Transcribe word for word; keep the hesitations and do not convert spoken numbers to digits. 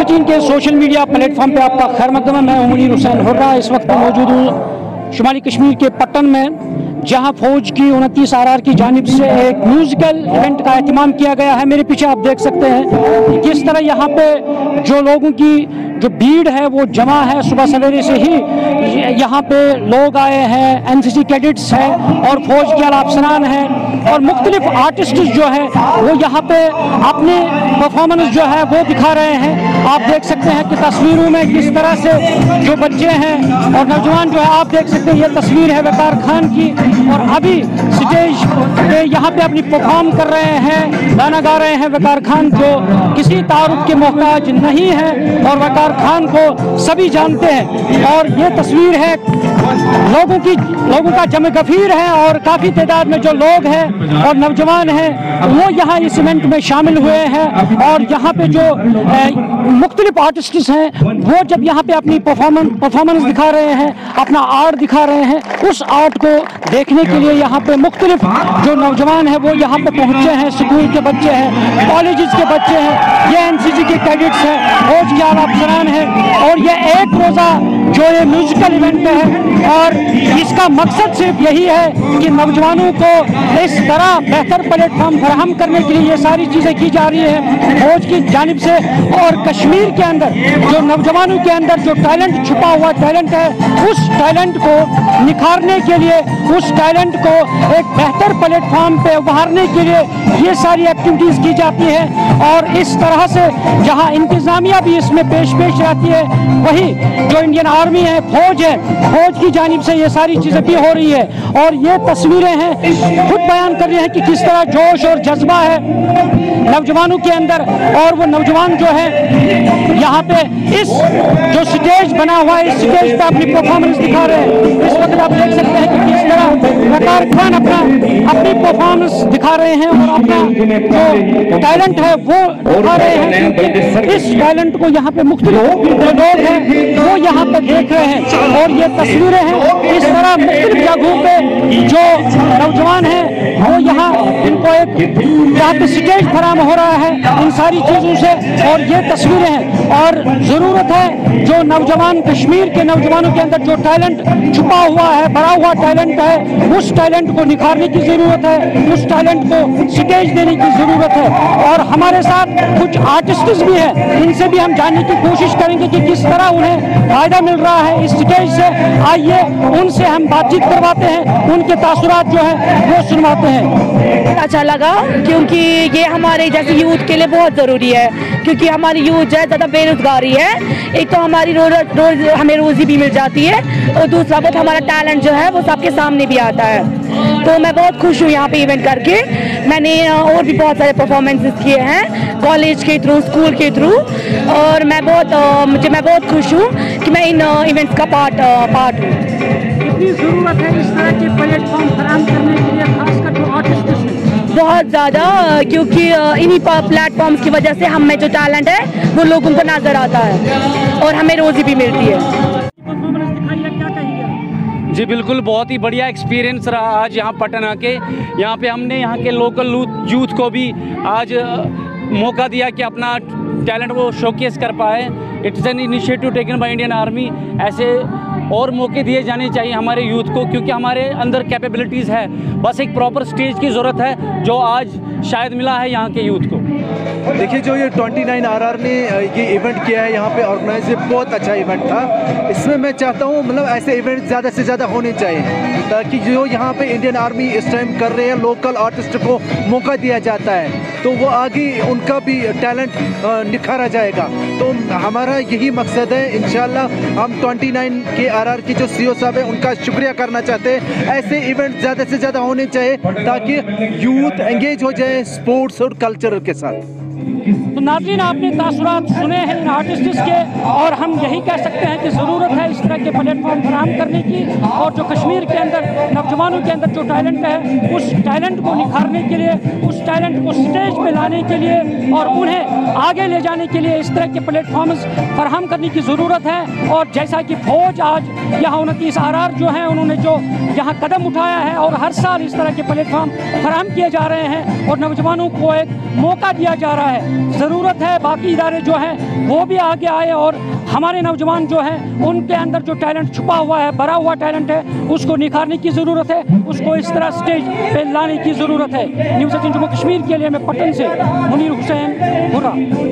नाज़रीन के social media platform पे आपका खैर मकदम है। मैं मुनीर हुसैन हुर्रा इस वक्त मौजूद हूँ शुमाली कश्मीर के पट्टन में, जहां फौज की उनतीस आर आर की जानिब से एक म्यूज़िकल इवेंट का एहतमाम किया गया है। मेरे पीछे आप देख सकते हैं कि किस तरह यहाँ पे जो लोगों की जो भीड़ है वो जमा है। सुबह सवेरे से ही यहाँ पे लोग आए हैं, एन सी सी कैडेट्स हैं और फौज के अफसरान हैं और मुख्तलिफ आर्टिस्ट जो है वो यहाँ पे अपने परफॉर्मेंस जो है वो दिखा रहे हैं। आप देख सकते हैं कि तस्वीरों में किस तरह से जो बच्चे हैं और नौजवान जो है, आप देख सकते हैं ये तस्वीर है वकार खान की, और अभी स्टेज पे यहाँ पे अपनी परफॉर्म कर रहे हैं, गाना गा रहे हैं वकार खान, जो किसी तारुफ के मोहताज नहीं है और वकार खान को सभी जानते हैं। और ये तस्वीर है लोगों की, लोगों का जम गफीर है और काफ़ी तादाद में जो लोग हैं और नौजवान हैं वो यहाँ इस इवेंट में शामिल हुए हैं। और यहाँ पे जो मुख्तलिफ आर्टिस्ट हैं वो जब यहाँ पे अपनी परफॉर्मेंस परफॉर्मेंस दिखा रहे हैं, अपना आर्ट दिखा रहे हैं, उस आर्ट को देखने के लिए यहाँ पे मुख्तलिफ जो नौजवान हैं वो यहाँ पे पहुँचे हैं। स्कूल के बच्चे हैं, कॉलेजेस के बच्चे हैं, ये एन सी सी के कैडेट्स हैं, फौज के आला अफसरान हैं। और ये एक रोज़ा जो ये म्यूजिकल इवेंट है और इसका मकसद सिर्फ यही है कि नौजवानों को इस तरह बेहतर प्लेटफॉर्म फराहम करने के लिए ये सारी चीज़ें की जा रही है फौज की जानिब से। और कश्मीर के अंदर जो नौजवानों के अंदर जो टैलेंट, छुपा हुआ टैलेंट है, उस टैलेंट को निखारने के लिए, उस टैलेंट को एक बेहतर प्लेटफॉर्म पे उभारने के लिए ये सारी एक्टिविटीज़ की जाती है। और इस तरह से जहाँ इंतज़ामिया भी इसमें पेश पेश रहती है, वही जो इंडियन आर्मी है, फौज है, फौज की जानिब से ये सारी चीज़ें भी हो रही है। और ये तस्वीरें हैं खुद बयान कर रही हैं कि किस तरह जोश और जज्बा है नौजवानों के अंदर। और वो नौजवान जो है यहाँ पे इस जो स्टेज बना हुआ है, इस स्टेज पे अपनी परफॉर्मेंस दिखा रहे हैं। इस वक्त आप देख सकते हैं कि किस तरह वकार खान अपना अपनी परफॉर्मेंस दिखा रहे हैं और अपना जो टैलेंट है वो दिखा रहे हैं। इस टैलेंट को यहाँ पे मुख्तलिफ जो लोग हैं वो यहाँ पे देख रहे हैं। और ये तस्वीरें हैं इस तरह मुख्तलिफ जगहों पे जो नौजवान हैं वो यहाँ इनको एक यहाँ पे स्टेज फराहम हो रहा है इन सारी चीज़ों से। और ये तस्वीरें हैं और ज़रूरत है जो नौजवान, कश्मीर के नौजवानों के अंदर जो टैलेंट छुपा हुआ है, भरा हुआ टैलेंट है, उस टैलेंट को निखारने की ज़रूरत है, उस टैलेंट को स्टेज देने की ज़रूरत है। और हमारे साथ कुछ आर्टिस्ट्स भी हैं, इनसे भी हम जानने की कोशिश करेंगे कि किस तरह उन्हें फ़ायदा मिल रहा है इस स्टेज से। आइए उनसे हम बातचीत करवाते हैं, उनके तासुरात जो है वो सुनवाते हैं। अच्छा लगा क्योंकि ये हमारे जैसे यूथ के लिए बहुत ज़रूरी है, क्योंकि हमारी यूथ जो है ज़्यादा बेरोजगारी है। एक तो हमारी रोज रोज हमें रोज़ी भी मिल जाती है और दूसरा बहुत हमारा टैलेंट जो है वो सबके सामने भी आता है। तो मैं बहुत खुश हूँ यहाँ पे इवेंट करके। मैंने और भी बहुत सारे परफॉर्मेंसेस किए हैं कॉलेज के थ्रू, स्कूल के थ्रू, और मैं बहुत मुझे मैं बहुत खुश हूँ कि मैं इन इवेंट्स का पार्ट पार्ट हूँ। कितनी ज़रूरत है इस तरह के प्लेटफॉर्म फराहम करने के लिए, खासकर जो आर्टिस्ट हैं? बहुत ज़्यादा, क्योंकि इन्हीं प्लेटफॉर्म्स की वजह से हम में जो टैलेंट है वो लोगों को नज़र आता है और हमें रोज़ी भी मिलती है। जी बिल्कुल, बहुत ही बढ़िया एक्सपीरियंस रहा आज यहाँ पटन आके। यहाँ पे हमने यहाँ के लोकल यूथ को भी आज मौका दिया कि अपना टैलेंट वो शोकेस कर पाए। It's an initiative taken by Indian army. ऐसे और मौके दिए जाने चाहिए हमारे यूथ को, क्योंकि हमारे अंदर कैपेबिलिटीज़ है, बस एक प्रॉपर स्टेज की ज़रूरत है जो आज शायद मिला है यहाँ के यूथ को। देखिए, जो ये उनतीस आर आर ने ये इवेंट किया है यहाँ पे ऑर्गेनाइज, बहुत अच्छा इवेंट था। इसमें मैं चाहता हूँ मतलब ऐसे इवेंट ज़्यादा से ज़्यादा होने चाहिए, ताकि जो यहाँ पे इंडियन आर्मी इस टाइम कर रहे हैं, लोकल आर्टिस्ट को मौका दिया जाता है तो वो आगे उनका भी टैलेंट निखारा जाएगा। तो हमारा यही मकसद है। इंशाल्लाह हम उनतीस के आर आर की जो सी ओ साहब है उनका शुक्रिया करना चाहते हैं। ऐसे इवेंट ज़्यादा से ज़्यादा होने चाहिए ताकि यूथ एंगेज हो जाए स्पोर्ट्स और कल्चर के साथ। तो नाज़रीन, आपने तासुरात सुने हैं इन आर्टिस्ट्स के, और हम यही कह सकते हैं कि ज़रूरत है इस तरह के प्लेटफॉर्म फराहम करने की। और जो कश्मीर के अंदर नौजवानों के अंदर जो टैलेंट है, उस टैलेंट को निखारने के लिए, उस टैलेंट को स्टेज पे लाने के लिए और उन्हें आगे ले जाने के लिए इस तरह के प्लेटफॉर्म्स फराहम करने की ज़रूरत है। और जैसा कि फ़ौज आज यहाँ उनतीस आर आर जो हैं उन्होंने जो यहाँ कदम उठाया है और हर साल इस तरह के प्लेटफॉर्म फराहम किए जा रहे हैं और नौजवानों को एक मौका दिया जा रहा है, ज़रूर ज़रूरत है बाकी इदारे जो हैं वो भी आगे आए और हमारे नौजवान जो हैं उनके अंदर जो टैलेंट छुपा हुआ है, भरा हुआ टैलेंट है, उसको निखारने की ज़रूरत है, उसको इस तरह स्टेज पे लाने की ज़रूरत है। न्यूज़ एटीन जम्मू कश्मीर के लिए मैं पटन से मुनीर हुसैन हुर्रा।